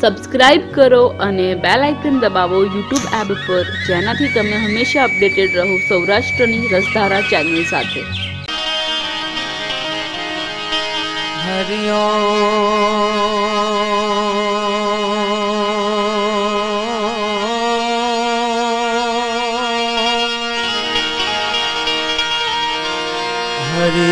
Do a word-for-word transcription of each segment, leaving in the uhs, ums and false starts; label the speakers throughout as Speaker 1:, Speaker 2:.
Speaker 1: Subscribe કરો અને bell icon દબાવો યુટ્યુબ એપ પર, જેનાથી તમે હંમેશા અપડેટેડ રહો સૌરાષ્ટ્રની રસધારા ચેનલ સાથે.
Speaker 2: હરિ ઓમ હરિ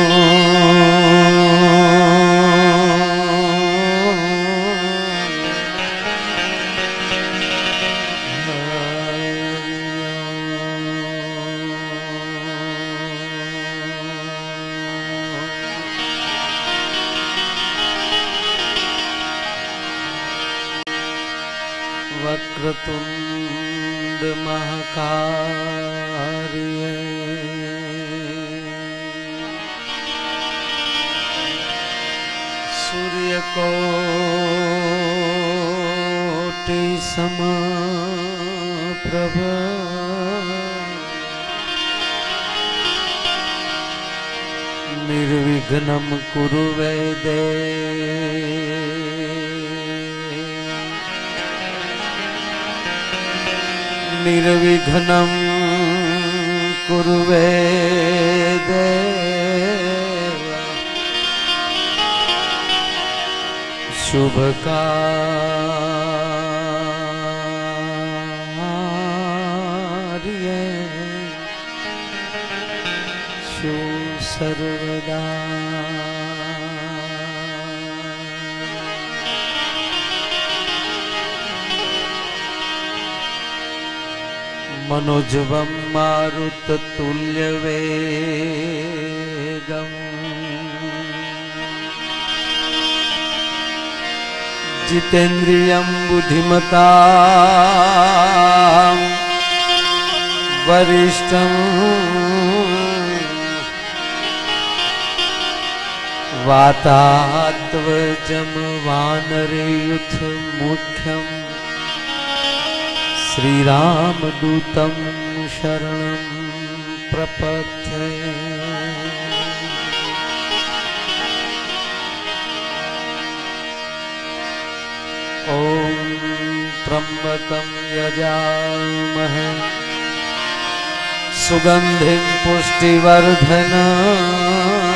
Speaker 2: વક્રતુંડ મહાકાય સૂર્યકોટિ સમપ્રભ નિર્વિઘ્નમ કુરુ વૈદેહ નિર્વિઘ્નમ કુર્વે દેવ શુભ કાર્યે શુ સર્વદા. मनोजवं मारुततुल्यवेगम् जितेन्द्रियं बुद्धिमतां वरिष्ठं वातात्वजं वानरयूथ मुख्यम् श्री रामदूतं शरणं प्रपद्ये. ओम त्र्यंबकं यजामहे सुगंधिं पुष्टिवर्धनम्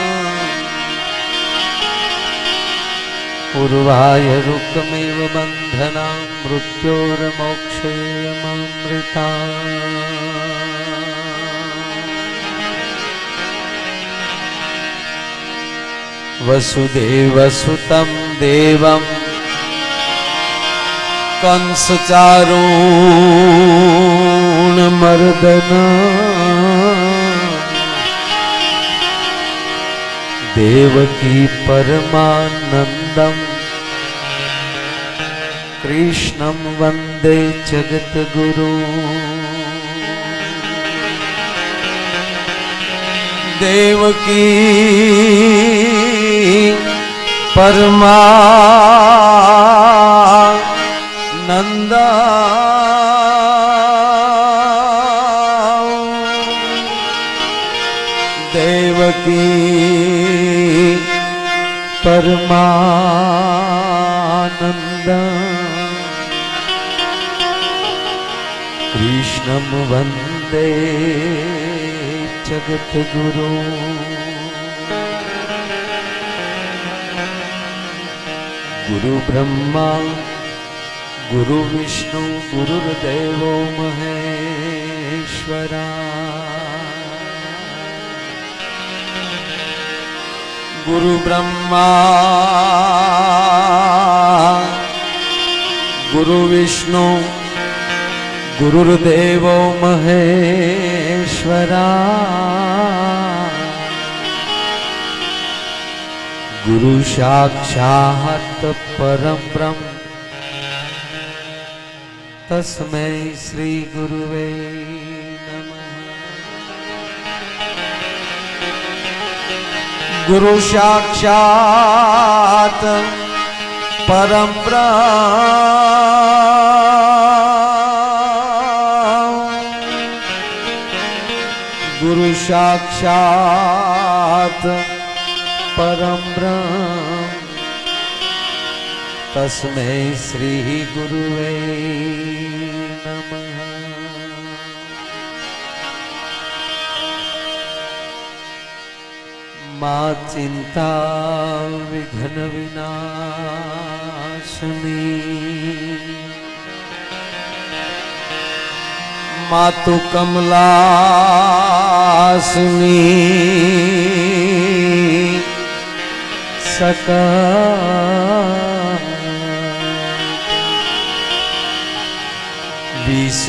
Speaker 2: उर्वाय रुक्मिव बंधना मृत्योर्मोक्षेयमृता. वसुदेवसुतं देवं कंसचारूणमर्दना देवकी परमानंदं कृष्णं वंदे जगद्गुरु. देवकी परमानंदा देवकी परमानंदा कृष्णं वंदे जगद्गुरु. गुरु ब्रह्मा गुरु विष्णु गुरुर्देवो महेश्वरा. गुरु ब्रह्मा गुरु विष्णु गुरुर्देवो महेश्वरा. गुरु साक्षात् परं ब्रह्म तस्मै श्री गुरुवे नमः. गुरु साक्षात् परं ब्रह्म गुरु साक्षात् परम ब्रह्म तस्मै श्री गुरुवे नमः। मा चिंता विघ्न विनाशिनी मातु कमलासिनी सका विष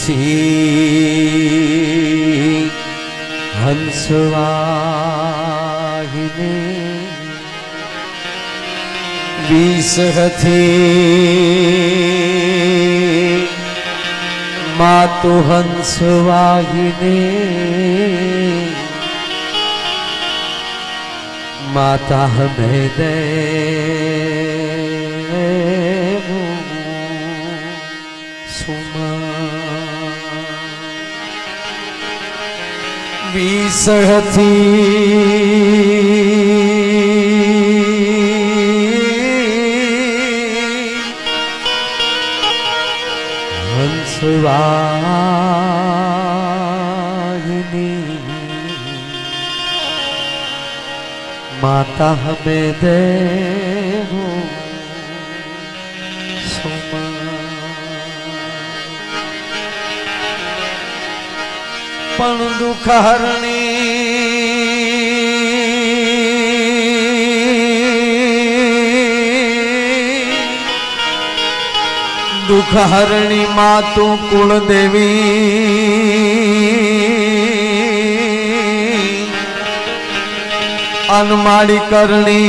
Speaker 2: हंसवाहिनी विष मातु हंसवाहिनी माता हमें दे सुमा विसहती हंसवाहिनी माता हमें दे सुमा पण दुख हरणी दुख हरणी मातु कुल देवी अनमाड़ी करनी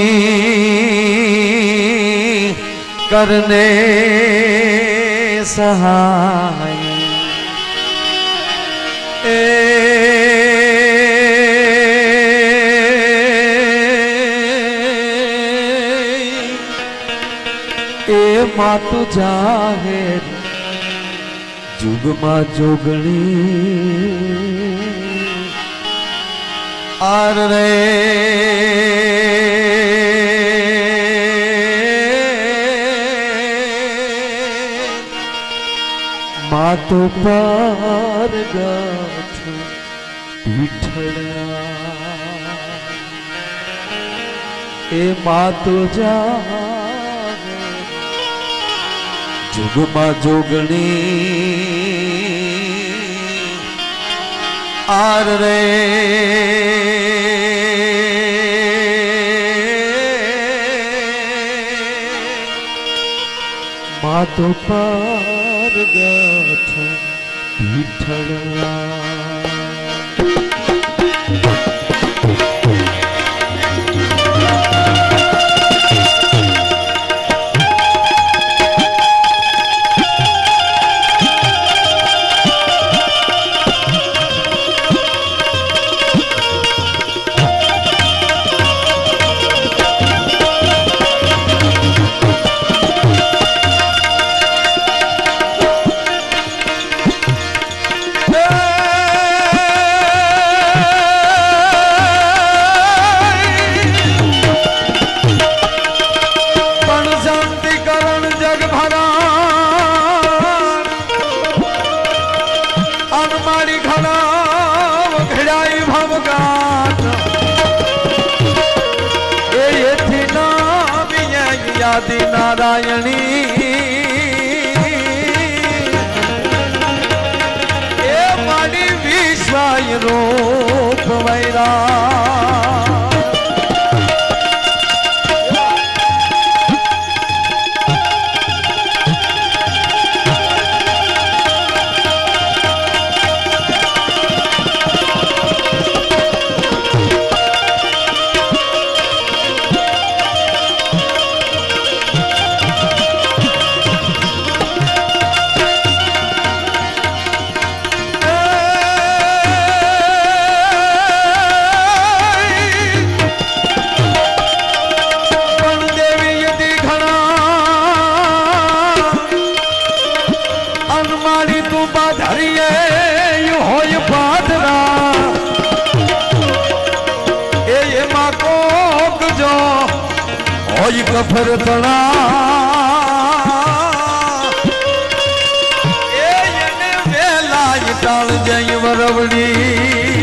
Speaker 2: करने सहाय ए, ए मातु जाहेर जुगमा जोगणी आर रे मातु पर गाठ पीठड़ा ए मातु जा जुगमा जोगणी आर रे मातु पर गाठ पीठड़ा आदि नारायणी ए माड़ी विश्वाय रूप वैरा कफर तड़ा ગવડી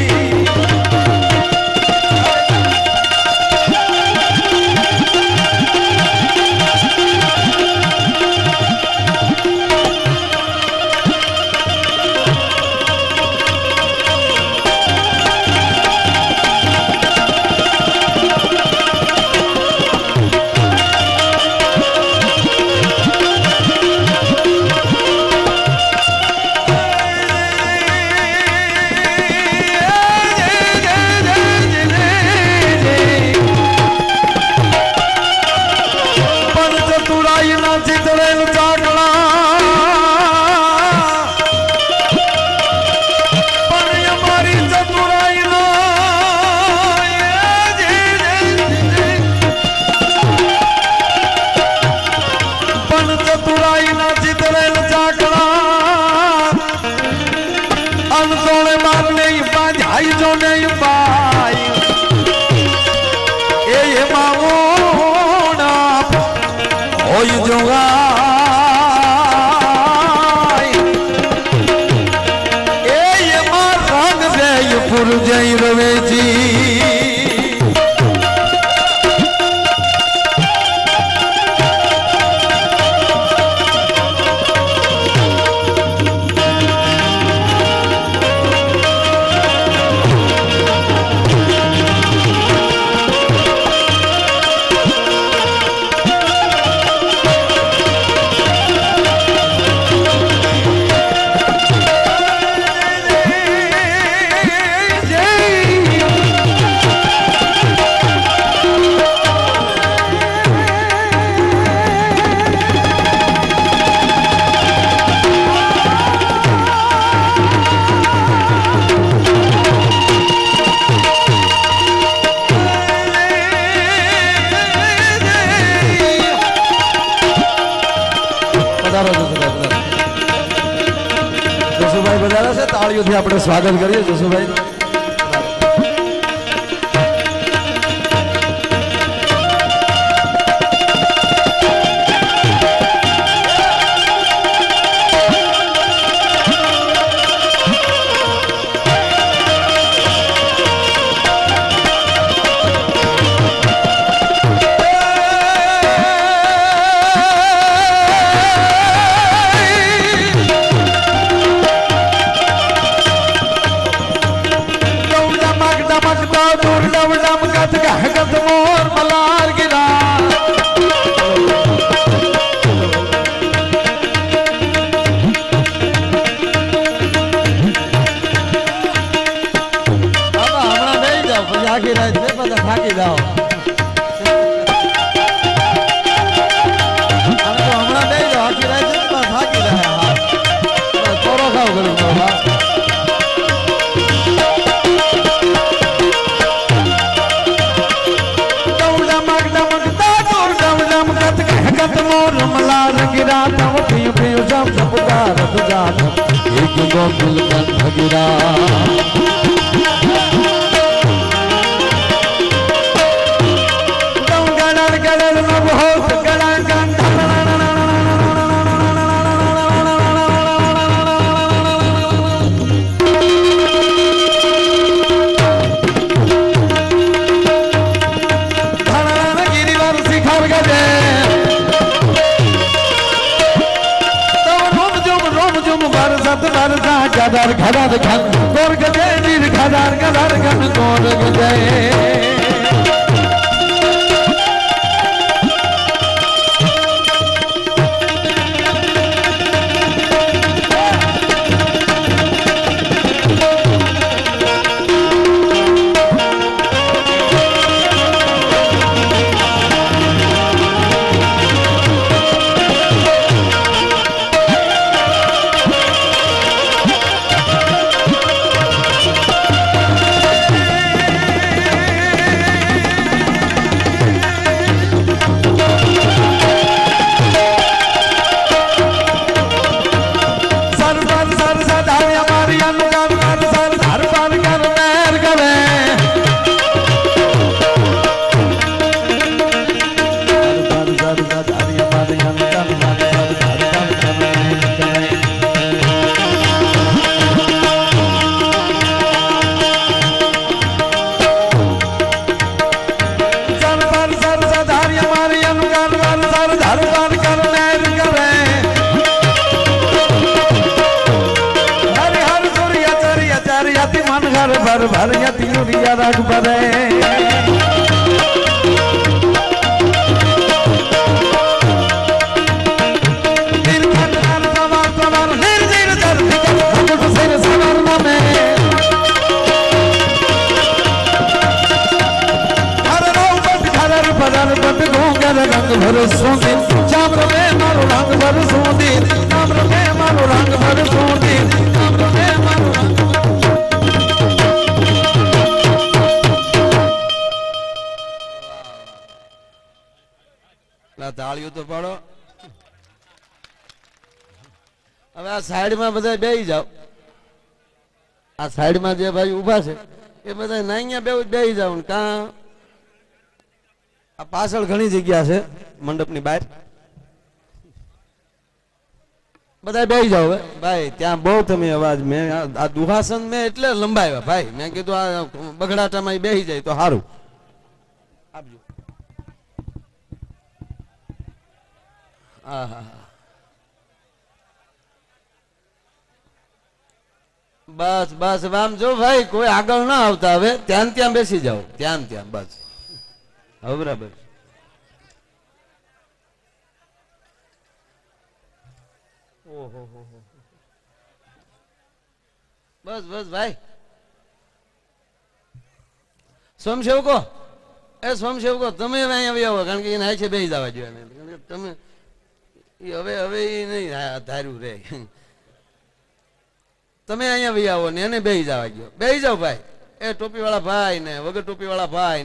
Speaker 2: જય રવેજી તાળીઓથી આપણે સ્વાગત કરીએ જસુભાઈ થાકી રહ્યા છે બધા થાકી જાઓ આમ તો હમણાં બે જાઓ થાકી રહ્યા છે બધા થાકી રહ્યા હા થોડો ખાવ કરું હા एक गोकुल का भगीरा Kadar kadar kan kor gade bir kadar kadar kan kor gade भर भर या तियुरिया राग भरे रंग भर सोंदी चामर में मारो रंग भर सोंदी चामर में मारो रंग भर सोंदी चामर में मारो रंग ला तालियों तो पाड़ो अब आ साइड में બધા બેહી જાવ આ સાઈડ માં જે ભાઈ ઊભા છે એ બધા નાઈયા બેહી બેહી જાવ ને કા આ પાછળ ઘણી જગ્યા છે મંડપની બહાર બધા બેહી જાવ ભાઈ ત્યાં બહુ તમે અવાજ મેં આ દુહાસન મેં એટલે લંબાવ્યા ભાઈ મેં કીધું આ બગડાટામાં બેહી જાય તો સારું આપજો આહા બસ બસ આમ જો ભાઈ કોઈ આગળ ના આવતા હવે ત્યાં ત્યાં બેસી જાવ ત્યાં ત્યાં બસ હવે બરાબર ઓહો બસ બસ ભાઈ સ્વયંસેવકો એ સ્વયંસેવકો તમે હવે અહીંયા આવી આવો કારણ કે એને છે બેસી જવા જોઈએ તમે હવે હવે એ નહીં ધાર્યું રે તમે અહીંયા આવી આવો ને એને બેસી જવા ગયો બેસી જાવ ભાઈ એ ટોપી વાળા ભાઈ ને વગર ટોપી વાળા ભાઈ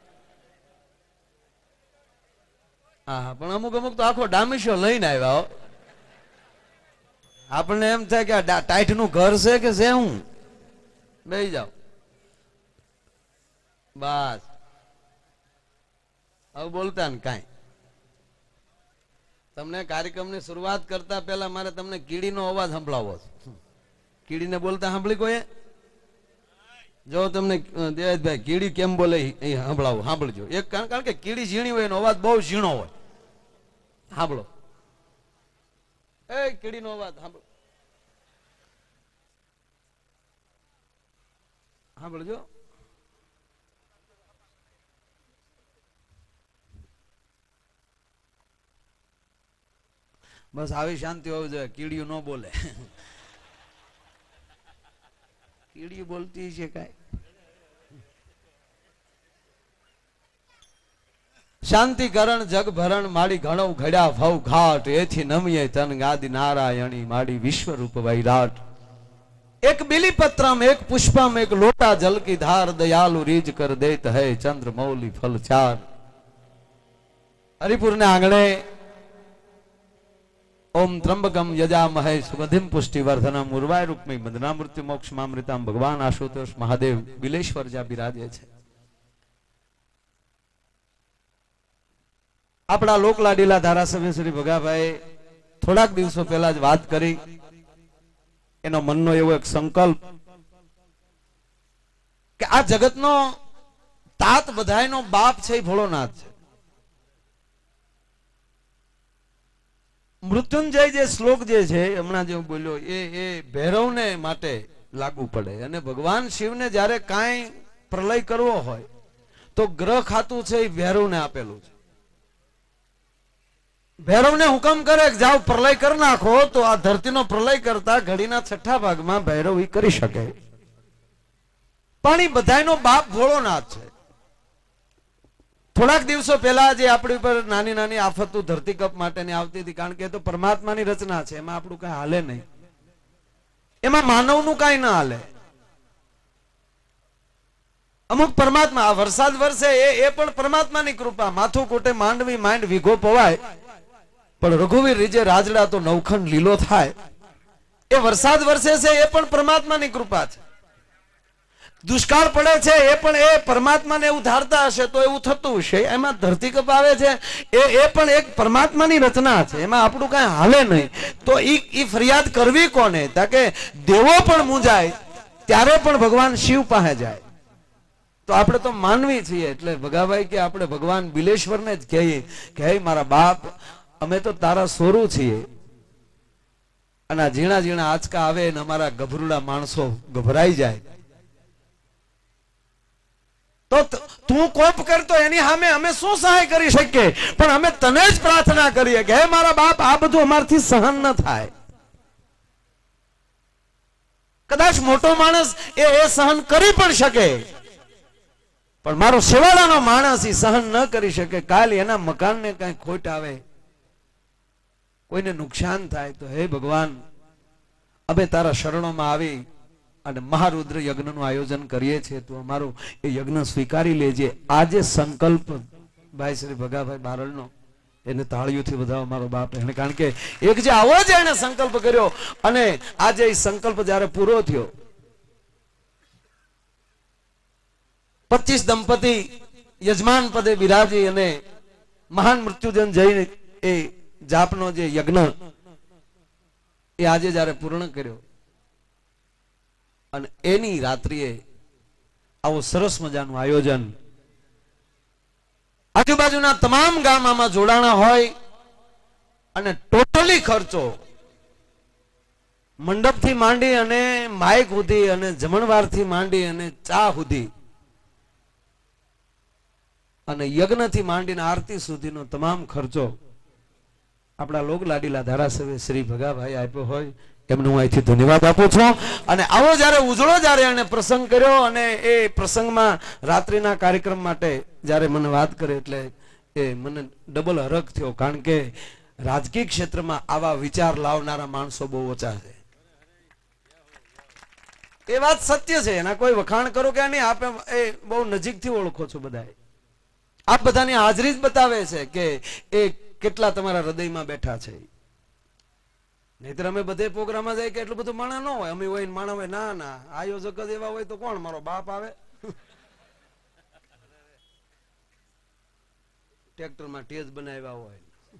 Speaker 2: હા પણ અમુક અમુક તો આખો ડામીશો લઈને આવ્યા આપણને એમ થાય કે ટાઈટ નું ઘર છે કે છે હું બેસી જાવ બસ હવે બોલતા ને કાંઈ તમને કાર્યક્રમની શરૂઆત કરતા પહેલા મારે તમને કીડીનો અવાજ સંભળાવો છે કીડીને બોલતા સાંભળી કોઈ જો તમને દેવાજભાઈ કીડી કેમ બોલે એ સાંભળાવો સાંભળજો એક કારણ કે કીડી ઝીણી હોય એનો અવાજ બહુ ઝીણો હોય સાંભળો એ કીડીનો અવાજ સાંભળો સાંભળજો બસ આવી શાંતિ હોવી જોઈએ કીડીયું ન બોલે કીડી બોલતી છે કઈ શાંતિ કરણ જગ ભરણ માડી ઘણો ઘડ્યા ભવ ઘાટ એથી નમીએ તન ગાદી નારાયણી માડી વિશ્વ રૂપ વૈરાટ એક બિલીપત્રમ એક પુષ્પમ એક લોટા જલ કી ધાર દયાલુ રીજ કર દેત હૈ ચંદ્ર મૌલી ફલ ચાર હરિપુર ને આંગણે ओम त्र्यंबकम यजामहे सुगंधिम पुष्टिवर्धनम उर्वाय रूपमी मदना मृत्यु मोक्ष मामृतम भगवान आशुतोष महादेव बिलेश्वर जा बिराजे छे આપણા લોકલાડીલા ધારાસભ્ય શ્રી ભગાભાઈ થોડાક દિવસો પહેલા જ વાત કરી એનો મનનો એવો એક સંકલ્પ કે આ જગતનો તાત બધાયનો બાપ છે ભોળોનાથ છે મૃત્યુંજય જે શ્લોક જે છે હમણાં જે બોલ્યો એ એ ભૈરવને માટે લાગુ પડે અને ભગવાન શિવને જ્યારે કાંઈ પ્રલય કરવો હોય તો ગ્રહ ખાતું છે એ ભૈરવને આપેલું છે ભૈરવને હુકમ કરે કે જાઓ પ્રલય કરી નાખો તો આ ધરતીનો પ્રલય કરતા ઘડીના છઠ્ઠા ભાગમાં ભૈરવ ઈ કરી શકે પણ એ બધાયનો બાપ ભોળોનાથ છે થોડાક દિવસો પહેલા જે આપણી ઉપર નાની નાની આફતો ધરતી કપ માટેની આવતી હતી કારણ કે એ તો પરમાત્માની રચના છે એમાં આપણું કઈ હાલે નહીં એમાં માનવનું કઈ ના હાલે અમુક પરમાત્મા આ વરસાદ વરસે એ એ પણ પરમાત્માની કૃપા માથું કોટે માંડવી માંડ વીઘો પવાય પણ રઘુવીર રીજે રાજડા તો નવખંડ લીલો થાય એ વરસાદ વરસે છે એ પણ પરમાત્માની કૃપા છે દુષ્કાળ પડે છે એ પણ એ પરમાત્માને એવું ધારતા હશે તો એવું થતું હશે એમાં ધરતીકંપ આવે છે એ એ પણ એક પરમાત્માની રચના છે એમાં આપણું કઈ હાલે નહીં તો ઈ ઈ ફરિયાદ કરવી કોને તાકે દેવો પણ મૂંઝાય ત્યારે પણ ભગવાન શિવ પાસે જાય તો આપણે તો માનવી છીએ એટલે ભગાભાઈ કે આપણે ભગવાન બિલેશ્વરને જ કહીએ કે હે મારા બાપ અમે તો તારા સોરું છીએ અને ઝીણા ઝીણા આંચકા આવે ને અમારા ગભરુડા માણસો ગભરાઈ જાય તો તું કોપ કરતો એની સામે અમે શું સહાય કરી શકીએ? પણ અમે તને જ પ્રાર્થના કરીએ કે હે મારા બાપ, આ બધું અમારથી સહન ન થાય. કદાચ મોટો માણસ એ એ સહન કરી પણ શકે, પણ મારો સેવાળાનો માણસ એ સહન ન કરી શકે. કાલ એના મકાનને કઈ ખોટ આવે, કોઈને નુકસાન થાય, તો હે ભગવાન, અમે તારા શરણોમાં આવી અને મહારુદ્ર યજ્ઞનું આયોજન કરીએ છીએ, તો અમારું એ યજ્ઞ સ્વીકારી લેજે. આજે સંકલ્પ ભાઈ શ્રી ભગાભાઈ બારડનો, એને તાળીઓથી વધાવો મારો બાપ. એને કારણ કે એક જે આવો જ એને સંકલ્પ કર્યો, અને આજે એ સંકલ્પ જ્યારે પૂરો થયો, પચીસ દંપતી યજમાન પદે બિરાજી અને મહાન મૃત્યુજન જઈને એ જાપનો જે યજ્ઞ એ આજે જ્યારે પૂર્ણ કર્યો, અને એની રાત્રિએ આવો સરસ મજાનું આયોજન, આજુબાજુના તમામ ગામ આમાં જોડાણા હોય, અને ટોટલી ખર્ચો મંડપથી માંડી અને માઇક સુધી અને જમણવારથી માંડી અને ચા સુધી અને યજ્ઞથી માંડીને આરતી સુધીનો તમામ ખર્ચો આપણા લોક લાડીલા ધારાસભ્ય શ્રી ભગાભાઈ આપ્યો હોય, એમને હું અહીંથી ધન્યવાદ આપું છું. અને આવો જયારે ઉજળો જયારે એને પ્રસંગ કર્યો, અને એ પ્રસંગમાં રાત્રિના કાર્યક્રમ માટે જયારે મને વાત કરી, એટલે એ મને ડબલ હરખ થયો. કારણ કે રાજકીય ક્ષેત્રમાં આવા વિચાર લાવનારા માણસો બહુ ઓછા છે. એ વાત સત્ય છે, એના કોઈ વખાણ કરો કે નહીં, આપ એ બહુ નજીકથી ઓળખો છો બધા. આપ બધાની હાજરી જ બતાવે છે કે એ કેટલા તમારા હૃદયમાં બેઠા છે. નહીતર અમે બધે પ્રોગ્રામમાં જાય કે એટલું બધું માણા ન હોય, અમે હોય માણા હોય, ના ના આયોજક જ એવા હોય તો કોણ મારો બાપ આવે ટ્રેક્ટરમાં ટેજ બનાવ્યા હોય,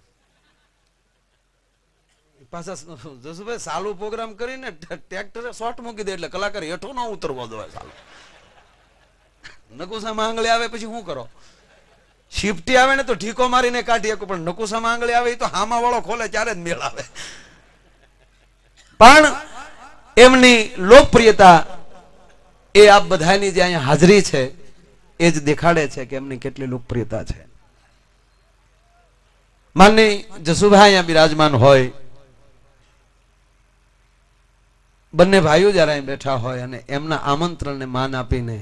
Speaker 2: પાછા જસુભાઈ સાલું પ્રોગ્રામ કરીને ટ્રેક્ટરે શોર્ટ મૂકી દે એટલે કલાકાર હેઠો ન ઉતરવો દો. સાલું નકુસામાં આંગળી આવે પછી શું કરો? શિફ્ટી આવે ને તો ઢીકો મારીને કાઢી શકો, પણ નકુસામાં આંગળી આવે તો હામા વાળો ખોલે ત્યારે જ મેળ આવે. પણ એમની લોકપ્રિયતા એ આપ બધાની જે અહીંયા હાજરી છે એ જ દેખાડે છે કે એમની કેટલી લોકપ્રિયતા છે. માનની જસુભાઈ અહીંયા બિરાજમાન હોય, બંને ભાઈઓ જયારે અહીં બેઠા હોય અને એમના આમંત્રણને માન આપીને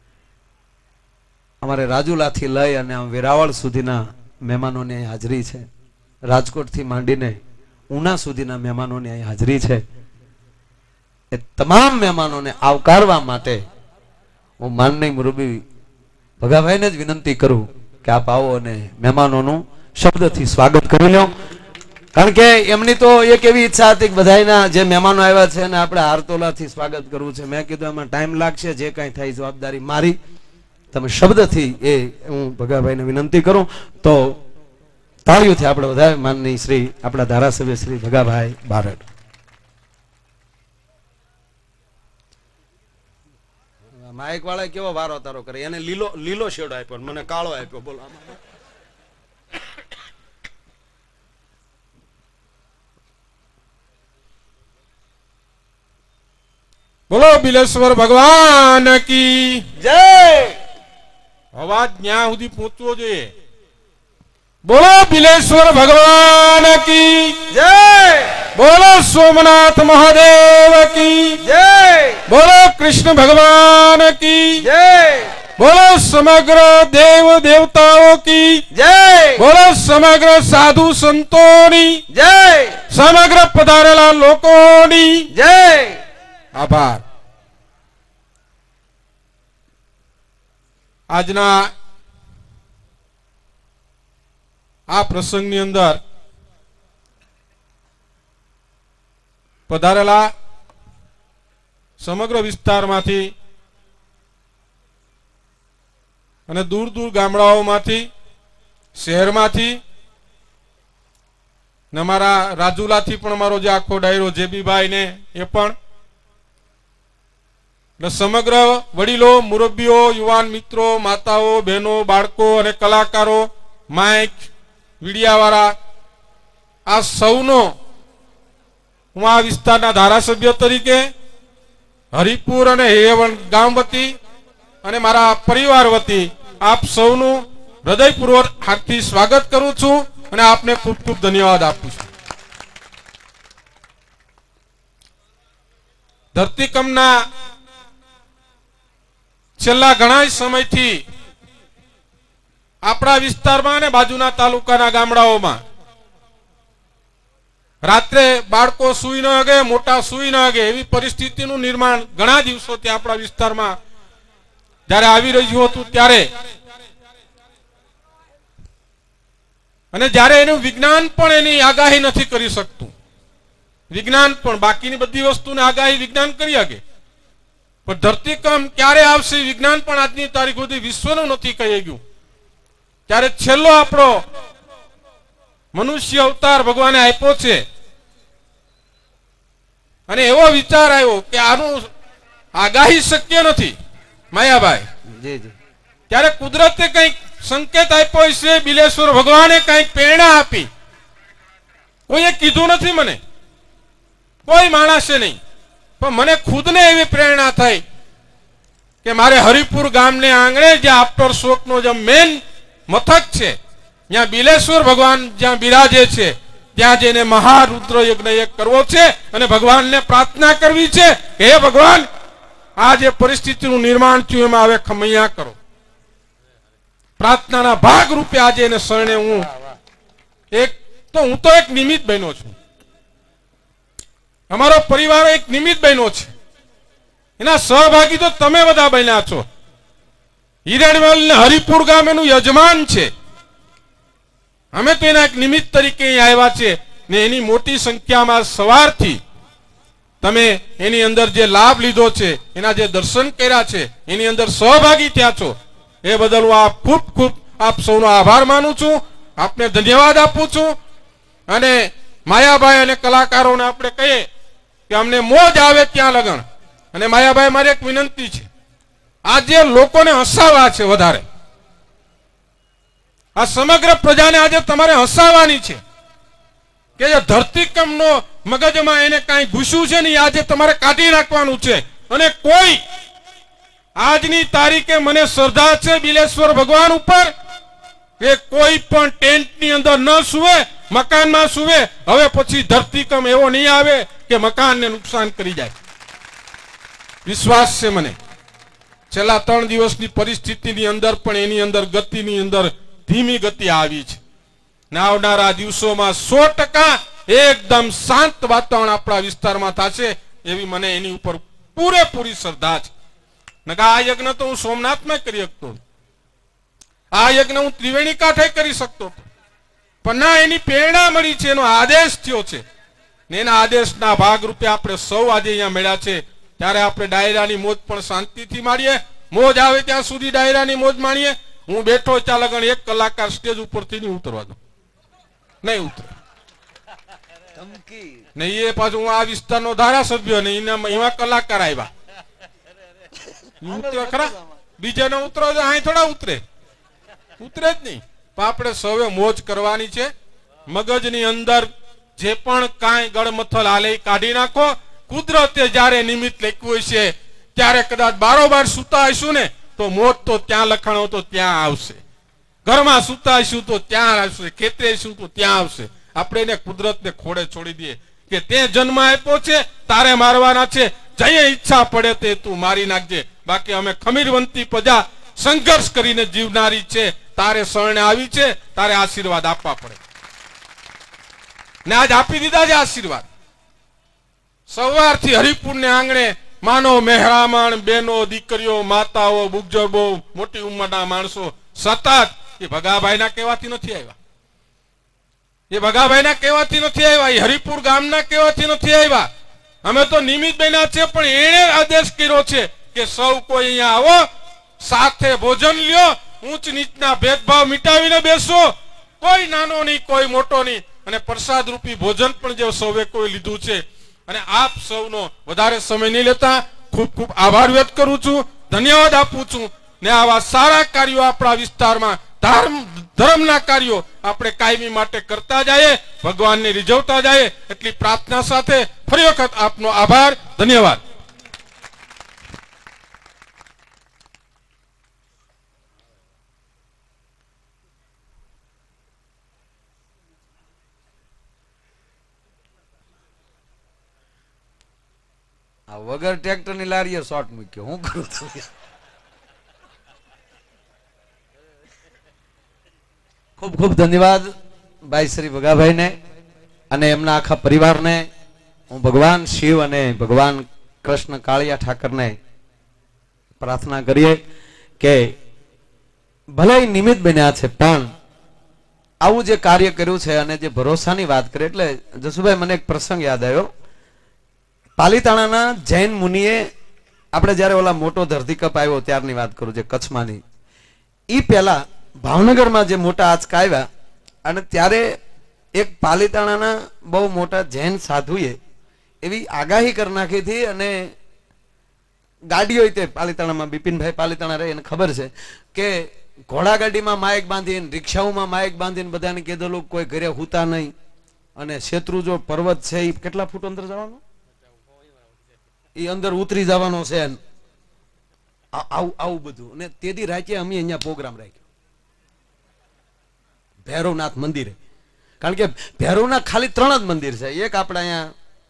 Speaker 2: અમારે રાજુલાથી લઈ અને આમ વેરાવળ સુધીના મહેમાનોની અહીં હાજરી છે, રાજકોટથી માંડીને ઉના સુધીના મહેમાનોની અહીં હાજરી છે. એ તમામ મહેમાનોને આવકારવા માટે હું માનનીય મુરબ્બી ભગાભાઈને જ વિનંતી કરું કે આપ આવો અને મહેમાનોનું શબ્દથી સ્વાગત કરી લો. કારણ કે એમની તો એક એવી ઈચ્છા હતી કે બધાના જે મહેમાનો આવ્યા છે અને આપણે હારતોલાથી સ્વાગત કરવું છે. મેં કીધું એમાં ટાઈમ લાગશે, જે કાંઈ થાય જવાબદારી મારી, તમે શબ્દથી એ હું ભગાભાઈને વિનંતી કરું. તો તાળીઓથી આપણે બધા માનની શ્રી આપણા ધારાસભ્ય શ્રી ભગાભાઈ બારડ. માઇક વાળા કેવો વારો તારો કરે, એને લીલો લીલો શેડો આપ્યો, મને કાળો આપ્યો. બોલો
Speaker 3: બોલો બિલેશ્વર ભગવાન કી
Speaker 2: જય.
Speaker 3: અવાજ ન્યા સુધી પહોંચવો જોઈએ. બોલો બિલેશ્વર ભગવાન કી
Speaker 2: જય.
Speaker 3: બોલો સોમનાથ મહાદેવ કી
Speaker 2: જય.
Speaker 3: બોલો કૃષ્ણ ભગવાન કી
Speaker 2: જય.
Speaker 3: બોલો સમગ્ર દેવ દેવતાઓ કી
Speaker 2: જય.
Speaker 3: બોલો સમગ્ર સાધુ સંતોની
Speaker 2: જય.
Speaker 3: સમગ્ર પધારેલા લોકોની
Speaker 2: જય.
Speaker 3: આભાર. આજના આ પ્રસંગની અંદર પધારેલા સમગ્ર વિસ્તારમાંથી અને દૂર દૂર ગામડાઓમાંથી, શહેરમાંથી ને અમારા રાજુલાથી પણ અમારો જે આખો ડાયરો જેબીભાઈ ને એ પણ, સમગ્ર વડીલો, મુરબ્બીઓ, યુવાન મિત્રો, માતાઓ, બહેનો, બાળકો અને કલાકારો, માઇક વીડિયાવાળા, આ સૌનો હું આ વિસ્તારના ધારાસભ્ય તરીકે હરિપુર અને હેવણ ગામ વતી અને મારા પરિવાર વતી આપ સૌનું હૃદયપૂર્વક હાર્દિક સ્વાગત કરું છું અને આપને ખૂબ ખૂબ ધન્યવાદ આપું છું. ધરતીકંપના છેલ્લા ઘણા સમયથી આપણા વિસ્તારમાં અને બાજુના તાલુકાના ગામડાઓમાં રાત્રે બાળકો સૂઈ ન શકે, મોટા સૂઈ ન શકે એવી પરિસ્થિતિનું નિર્માણ ઘણા દિવસોથી આપણા વિસ્તારમાં જ્યારે આવી રહ્યું હતું ત્યારે, અને જ્યારે એનું વિજ્ઞાન પણ એની આગાહી નથી કરી શકતું. વિજ્ઞાન પણ બાકીની બધી વસ્તુને આગાહી વિજ્ઞાન કરી શકે, પણ ધરતીકંપ ક્યારે આવશે વિજ્ઞાન પણ આજની તારીખ સુધી વિશ્વનું નથી કહી ગયું. ત્યારે છેલ્લો આપણો મનુષ્ય અવતાર ભગવાને આપ્યો છે અને એવો વિચાર આવ્યો કે આનું આગાહી શક્ય નથી. માયાભાઈ, ત્યારે કુદરતે કંઈક સંકેત આપ્યો છે, બિલેશ્વર ભગવાને કંઈક પ્રેરણા આપી. કોઈએ કીધું નથી મને, કોઈ માણસે નહીં, પણ મને ખુદને એવી પ્રેરણા થઈ કે મારે હરિપુર ગામને આંગણે જ્યાં આફ્ટર શોકનો જે મેન મથક છે, જ્યાં બિલેશ્વર ભગવાન જ્યાં બિરાજે છે, ત્યાં જઈને મહારુદ્ર યજ્ઞ એક કરવો છે અને ભગવાનને પ્રાર્થના કરવી છે કે હે ભગવાન, આ જે પરિસ્થિતિનું નિર્માણ થયું એમાં હવે ખમૈયા કરો. પ્રાર્થનાના ભાગ રૂપે આજે એને શરણે હું એક તો હું તો એક નિમિત્ત બન્યો છું. અમારો પરિવાર એક નિમિત્ત બન્યો છે, એના સહભાગી તો તમે બધા બન્યા છો. હિરણવલ ને હરિપુર ગામ એનું યજમાન છે, અમે તો એના એક નિમિત્ત તરીકે અહીં આવ્યા છે ને એની મોટી સંખ્યામાં સવારથી તમે એની અંદર જે લાભ લીધો છે, એના જે દર્શન કર્યા છે, એની અંદર સહભાગી થયા છો, એ બદલ હું આપ ખૂબ ખૂબ આપ સૌનો આભાર માનું છું, આપને ધન્યવાદ આપું છું. અને માયાભાઈ અને કલાકારોને આપણે કહીએ કે અમને મોજ આવે ત્યાં લગન. અને માયાભાઈ, મારી એક વિનંતી છે, આજે લોકોને હસાવવા છે વધારે. આ સમગ્ર પ્રજાને આજે તમારે હસાવવાની છે કે જે ધરતીકંપનો મગજમાં એને કાંઈ ઘૂસ્યું છે ને આજે તમારે કાઢી નાખવાનું છે. અને કોઈ આજની તારીખે મને શ્રદ્ધા છે બિલેશ્વર ભગવાન ઉપર કે કોઈ પણ ટેન્ટની અંદર ન સુવે, મકાનમાં સુવે. હવે પછી ધરતીકંપ એવો નહીં આવે કે મકાનને નુકસાન કરી જાય. વિશ્વાસ છે મને. છેલ્લા ત્રણ દિવસની પરિસ્થિતિની અંદર પણ એની અંદર ગતિની અંદર ધીમી ગતિ આવી છે ને આવનારા દિવસોમાં સો ટકા એકદમ શાંત વાતાવરણ આપણા વિસ્તારમાં થશે એવી મને એની ઉપર પૂરેપૂરી શ્રદ્ધા છે. નકા આ યજ્ઞ તો હું સોમનાથમાં કરી શકતો, આ યજ્ઞ હું ત્રિવેણી કાંઠે કરી શકતો, પણ ના, એની પ્રેરણા મળી છે, એનો આદેશ થયો છે ને એના આદેશના ભાગરૂપે આપણે સૌ આજે અહીંયા મળ્યા છે. ત્યારે આપણે ડાયરાની મોજ પણ શાંતિથી માણીએ, મોજ આવે ત્યાં સુધી ડાયરાની મોજ માણીએ. હું બેઠો ત્યાં લગન એક કલાકાર સ્ટેજ ઉપરથી નહીં ઉતરવા દો, નહીં ઉતરે નહીં. એ પાછું હું આ વિસ્તારનો ધારાસભ્ય ને એમાં કલાકાર આવ્યા ઉતરે ખરા, બીજે ને ઉતરો અહીં થોડા ઉતરે, ઉતરે જ નહીં. પણ આપણે સૌએ મોજ કરવાની છે. મગજની અંદર જે પણ કાંઈ ગળમથલ હાલે કાઢી નાખો. કુદરતે જયારે નિમિત્ત લખ્યું છે ત્યારે કદાચ બારોબાર સુતા હશું ને તો મોત તો ત્યાં લખાણો તો ત્યાં આવશે, ઘરમાં સુતા હશું તો ત્યાં આવશે, ખેતરે હશું તો ત્યાં આવશે. આપણે એને કુદરતને ખોડે છોડી દઈએ કે તે જન્મ આપ્યો છે, તારે મારવાના છે, જઈએ ઈચ્છા પડે તે તું મારી નાખજે. બાકી અમે ખમીરવંતી પ્રજા સંઘર્ષ કરીને જીવનારી છે, તારે શરણે આવી છે, તારે આશીર્વાદ આપવા પડે ને આજ આપી દીધા છે આશીર્વાદ. સવારથી હરિપુર ને આંગણે માનો મહેરામણ, બહેનો, દીકરીઓ, માતાઓ, બુજુર્ગો, મોટી ઉંમરના માણસો સતત એ ભગાભાઈના કહેવાથી નથી આવ્યા, એ ભગાભાઈના કહેવાથી નથી આવ્યા, એ હરિપુર ગામના કહેવાથી નથી આવ્યા. અમે તો નિમિત્ત બન્યા છે, પણ એણે આદેશ કર્યો છે કે સૌ કોઈ અહીંયા આવો, સાથે ભોજન લ્યો, ઊંચ નીચના ભેદભાવ મિટાવીને બેસો, કોઈ નાનો નહીં, કોઈ મોટો નહીં. અને પ્રસાદ રૂપી ભોજન પણ જે સૌએ કોઈ લીધું છે. અને આપ સૌનો વધારે સમય નહીં લેતા ખૂબ ખૂબ આભાર વ્યક્ત કરું છું, ધન્યવાદ આપું છું. ને આવા સારા કાર્યો આપણા વિસ્તારમાં ધર્મ ધર્મના કાર્યો આપણે કાયમી માટે કરતા જઈએ, ભગવાનને રીઝવતા જઈએ, એટલી પ્રાર્થના સાથે ફરી વખત આપનો આભાર, ધન્યવાદ.
Speaker 2: આ વગર ટ્રેક્ટર ની લારીએ શોર્ટ મૂક્યો, હું કરું છું? ખૂબ ખૂબ ધન્યવાદ ભાઈ શ્રી ભગાભાઈ ને અને એમના આખા પરિવારને. હું ભગવાન શિવ અને ભગવાન કૃષ્ણ કાળિયા ઠાકરને પ્રાર્થના કરીએ કે ભલે નિમિત્ત બન્યા છે પણ આવું જે કાર્ય કર્યું છે અને જે ભરોસાની વાત કરી, એટલે જસુભાઈ મને એક પ્રસંગ યાદ આવ્યો. પાલીતાણાના જૈન મુનિએ, આપણે જયારે ઓલા મોટો ધરતીકપ આવ્યો ત્યારની વાત કરું, જે કચ્છમાંની, ઈ પહેલા ભાવનગરમાં જે મોટા આંચકા આવ્યા અને ત્યારે એક પાલીતાણાના બહુ મોટા જૈન સાધુએ એવી આગાહી કરી નાખી હતી અને ગાડીઓ તે પાલીતાણામાં બિપિનભાઈ પાલીતાણા રહે એને ખબર છે કે ઘોડાગાડીમાં માઇક બાંધીને, રિક્ષાઓમાં માઇક બાંધીને બધાને કીધેલું કોઈ ઘરે હુતા નહીં અને શેત્રુંજો પર્વત છે એ કેટલા ફૂટ અંદર જવાનો, એ અંદર ઉતરી જવાનો છે. આવું આવું બધું. અને તેથી રાખ્યા અમે અહીંયા પ્રોગ્રામ રાખ્યો ભૈરવનાથ મંદિરે, કારણ કે ભૈરવનાથ ખાલી ત્રણ જ મંદિર છે. એક આપણે અહીંયા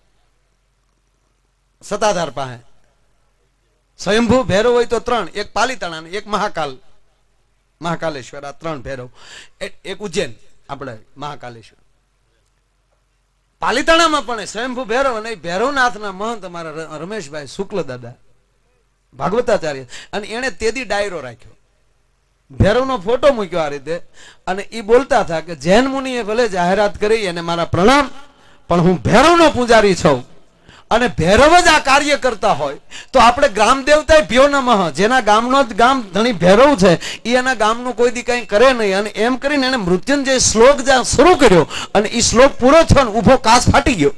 Speaker 2: સતાધાર પાસે સ્વયંભૂ ભૈરવ હોય તો ત્રણ, એક પાલીતાણા, એક મહાકાલ મહાકાલેશ્વર, આ ત્રણ ભૈરવ. એક ઉજ્જૈન આપણે મહાકાલેશ્વર. પાલીતાણામાં પણ સ્વયંભૂ ભૈરવ અને ભૈરવનાથના મહંત અમારા રમેશભાઈ શુક્લ દાદા ભાગવતાચાર્ય, અને એને તેદી ડાયરો રાખ્યો, ભૈરવનો ફોટો મૂક્યો આ રીતે, અને એ બોલતા હતા કે જૈન મુનિએ ભલે જાહેરાત કરી અને મારા પ્રણામ, પણ હું ભૈરવનો પૂજારી છું અને ભૈરવ જ આ કાર્ય કરતા હોય તો આપણે ગ્રામ દેવતા ભ્યો નમઃ, જેના ગામનો જ ગામ ધણી ભૈરવ છે, એ એના ગામનું કોઈ દી કઈ કરે નહીં. અને એમ કરીને એને મૃત્યુંજય શ્લોક જ્યાં શરૂ કર્યો અને એ શ્લોક પૂરો થયો ને ઉભો કાચ ફાટી ગયો.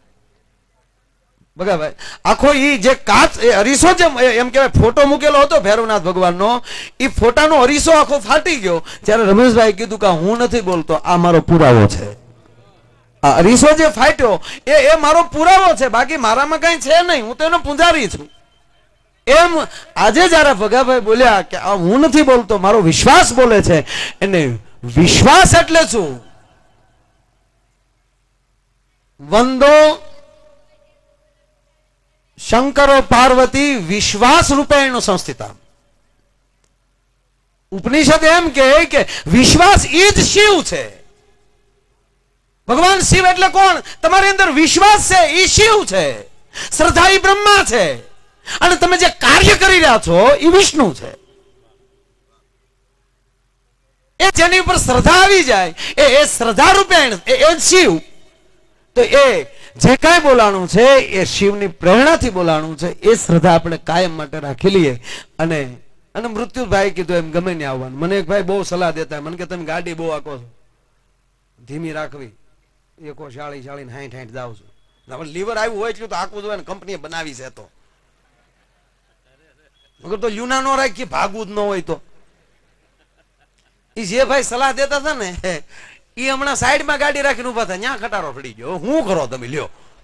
Speaker 2: બગાભાઈ આખો ઈ જે કાચ એ અરીસો જે એમ કહેવાય ફોટો મૂકેલો હતો ભૈરવનાથ ભગવાનનો, એ ફોટાનો અરીસો આખો ફાટી ગયો. ત્યારે રમેશભાઈ કીધું કે હું નથી બોલતો, આ મારો પુરાવો છે. આ અરીસો જે ફાટ્યો એ એ મારો પુરાવો છે, બાકી મારામાં કઈ છે નહીં, હું તો એનો પૂજારી છું. એમ આજે જયારે ભગાભાઈ બોલ્યા કે આ હું નથી બોલતો, મારો વિશ્વાસ બોલે છે. એને વિશ્વાસ એટલે શું? વંદો શંકરો પાર્વતી વિશ્વાસ રૂપેણ સંસ્થિતા. ઉપનિષદ એમ કહે કે વિશ્વાસ એ જ શિવ છે. ભગવાન શિવ એટલે કોણ? તમારી અંદર વિશ્વાસ છે એ શિવ છે. શ્રદ્ધા એ બ્રહ્મા છે અને તમે જે કાર્ય કરી રહ્યા છો એ વિષ્ણુ છે. એ જેની ઉપર શ્રદ્ધા આવી જાય એ એ શ્રદ્ધા રૂપેણ એ શિવ. તો એ જે કાંઈ બોલાણું છે એ શિવની પ્રેરણાથી બોલાણું છે. એ શ્રદ્ધા આપણે કાયમ માટે રાખી લઈએ. અને અને મૃત્યુભાઈ કીધું એમ ગમે ને આવવાનું. મને એક ભાઈ બહુ સલાહ દેતા, મને કે તમે ગાડી બહુ આકો છો, ધીમી રાખવી, એકો શાળી શાળીને હાઈઠ હાઈઠ જાવ છું. લીવર આવ્યું હોય એટલું તો આખું જોઈએ ને, કંપનીએ બનાવી છે તો મગર તો લ્યુના નો રાખી, ભાગવું જ ન હોય તો. એ જે ભાઈ સલાહ દેતા હતા ને એ હમણાં સાઈડમાં ગાડી રાખીને ઉભા હતા, ત્યાં ખટારો પડી ગયો. હું કરો તમે લ્યો.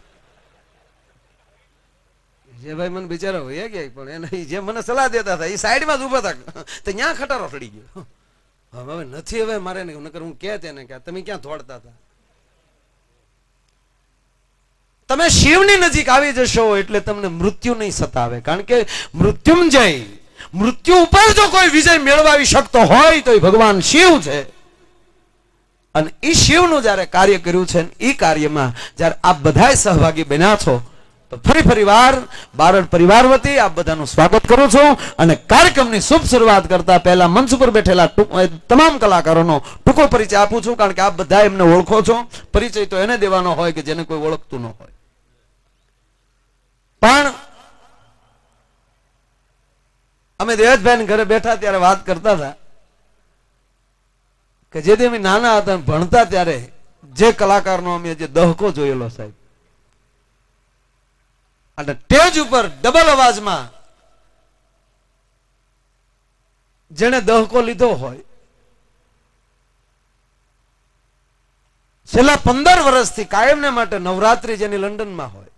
Speaker 2: જે ભાઈ મને બિચારો હોય કે પણ એને જે મને સલાહ દેતા હતા એ સાઈડમાં જ ઉભા હતા, તો ત્યાં ખટારો પડી ગયો. હવે નથી, હવે મારે નકર હું કે તેને કે તમે ક્યાં દોડતા હતા. તમે શિવની નજીક આવી જશો એટલે તમને મૃત્યુ નહીં સતાવે, કારણ કે મૃત્યુંજય, મૃત્યુ ઉપર જો કોઈ વિજય મેળવાવી શકતો હોય તો એ ભગવાન શિવ છે. અને એ શિવનું જયારે કાર્ય કર્યું છે એ કાર્યમાં જયારે આપ બધા સહભાગી બન્યા છો તો ફરી ફરી વાર બારડ પરિવાર વતી આપ બધાનું સ્વાગત કરું છું. અને કાર્યક્રમની શુભ શરૂઆત કરતા પહેલા મંચ ઉપર બેઠેલા તમામ કલાકારોનો ટૂંકો પરિચય આપું છું, કારણ કે આપ બધા એમને ઓળખો છો. પરિચય તો એને દેવાનો હોય કે જેને કોઈ ઓળખતું ન હોય. પણ અમે દેવજભાઈ ઘરે બેઠા ત્યારે વાત કરતા હતા કે જેથી અમે નાના હતા ભણતા ત્યારે જે કલાકારનો અમે જે દહકો જોયેલો સાહેબ, અને સ્ટેજ ઉપર ડબલ અવાજમાં જેને દહકો લીધો હોય, છેલ્લા પંદર વર્ષથી કાયમને માટે નવરાત્રી જેની લંડનમાં હોય,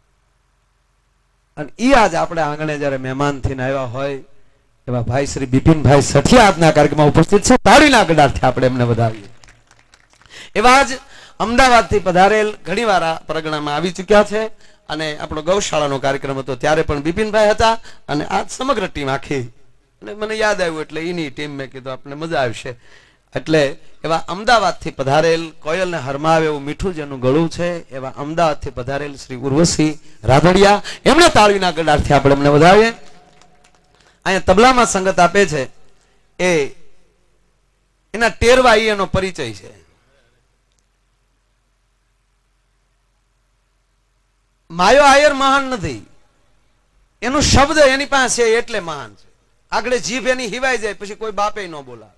Speaker 2: અને ઈ આજ આપણે આંગણે જયારે મહેમાન થઈને આવ્યા હોય એવા ભાઈ શ્રી બિપિનભાઈ સઠિયા આજના કાર્યક્રમમાં ઉપસ્થિત છે. તાળીના ગડારથી આપણે એમને વધાવીએ. એવા જ અમદાવાદથી પધારેલ ઘણી વાર આ પરગણામાં આવી ચુક્યા છે અને આપણો ગૌશાળાનો કાર્યક્રમ હતો ત્યારે પણ બિપિનભાઈ હતા અને આ સમગ્ર ટીમ આખી, અને મને યાદ આવ્યું એટલે એની ટીમ મેં કીધું આપણે મજા આવશે. એટલે એવા અમદાવાદથી પધારેલ કોયલને હરમાવે એવું મીઠું જેનું ગળું છે એવા અમદાવાદથી પધારેલ શ્રી ઉર્વશી રાધડિયા, એમણે તાળીના ગડારથી આપણે એમને વધાવીએ. અહીંયા તબલામાં સંગત આપે છે એ એના ટેરવા ઈ એનો પરિચય છે. માયો આયર મહાન નથી, એનું શબ્દ એની પાસે એટલે મહાન છે. આગળ જીભ એની હિવાઈ જાય પછી કોઈ બાપે ન બોલાવે.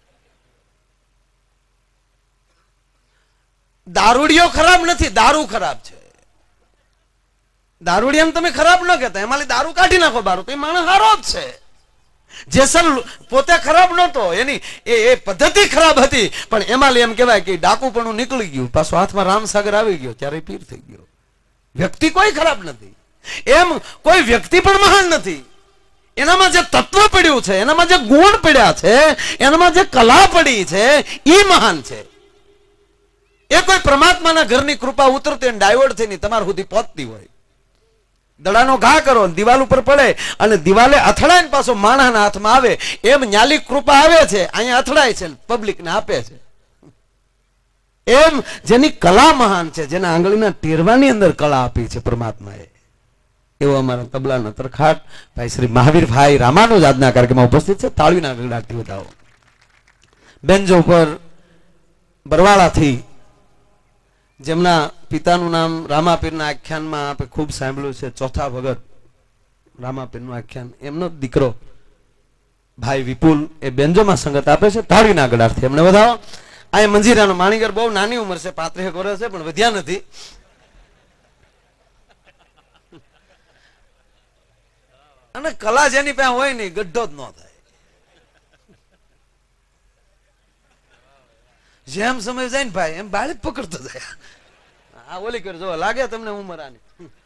Speaker 2: દારૂડિયો ખરાબ નથી, દારૂ ખરાબ છે. દારૂડિયાને તમે ખરાબ ન કહેતા, એમાં દારૂ કાઢી નાખો બારું તો એ માણસ હારો જ છે. જેસલ પોતે ખરાબ નહોતો, એની એ પદ્ધતિ ખરાબ હતી, પણ એમાં એમ કહેવાય કે ડાકુ પણ નીકળી ગયું, પાછો હાથમાં રામસાગર આવી ગયો ત્યારે પીર થઈ ગયો. વ્યક્તિ કોઈ ખરાબ નથી, એમ કોઈ વ્યક્તિ પણ મહાન નથી. એનામાં જે તત્વ પડ્યું છે, એનામાં જે ગુણ પડ્યા છે, એનામાં જે કલા પડી છે એ મહાન છે. એ કોઈ પરમાત્માના ઘરની કૃપા ઉતરતી ડાયવર્ટ થઈને તમારા સુધી પહોંચતી હોય. દડાનો ઘા કરો, દિવાલ ઉપર પડે અને દિવાલે અથડાઈને પાછો માણસના હાથમાં આવે, એમ ન્યાલી કૃપા આવે છે, અહીંયા અથડાય છે, પબ્લિકને આપે છે. એમ જેની કલા મહાન છે, જેના આંગળીના ટેરવાની અંદર કળા આપી છે પરમાત્માએ, એવો અમારા તબલાના તરખાટ ભાઈ શ્રી મહાવીરભાઈ રામાનુજ આજના કાર્યક્રમમાં ઉપસ્થિત છે. તાળીના ગગડાટથી વધાવો. બેન્જો ઉપર બરવાળાથી, જેમના પિતાનું નામ રામાપીરના આખ્યાનમાં આપણે ખૂબ સાંભળ્યું છે, ચોથા ભગત રામાપીરનું આખ્યાન, એમનો દીકરો ભાઈ વિપુલ એ બેન્જોમાં સંગત આપે છે. તાળીના ગડારથી એમને વધાવો. આ મંજીરાનો માણીગર બહુ નાની ઉંમર છે, પાંત્રીસ વર્ષ છે, પણ વધ્યા નથી. અને કલા જેની પાસે હોય ને ગઢો જ ન થાય. જેમ સમય જાય ને ભાઈ એમ બાળી પકડતો જાય. આ ઓલી કર જો લાગે તમને ઉંમર આની.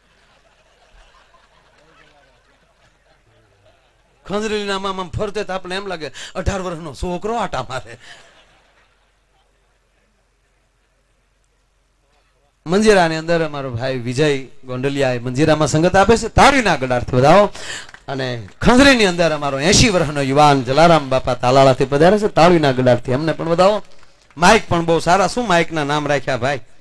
Speaker 2: ખંજરીના આમ ફરતે તો આપણે એમ લાગે અઢાર વર્ષનો છોકરો આટા મારે. મંજીરાની અંદર અમારો ભાઈ વિજય ગોંડલિયા એ મંજીરામાં સંગત આપે છે. તાળીના ગડારથી વધાવો. અને ખંજરીની અંદર અમારો એસી વર્ષનો યુવાન જલારામ બાપા તાલાળાથી પધારે છે. તાળીના ગડારથી એમને પણ વધાવો. માઇક પણ બહુ સારા. શું માઇક ના નામ રાખ્યા ભાઈ?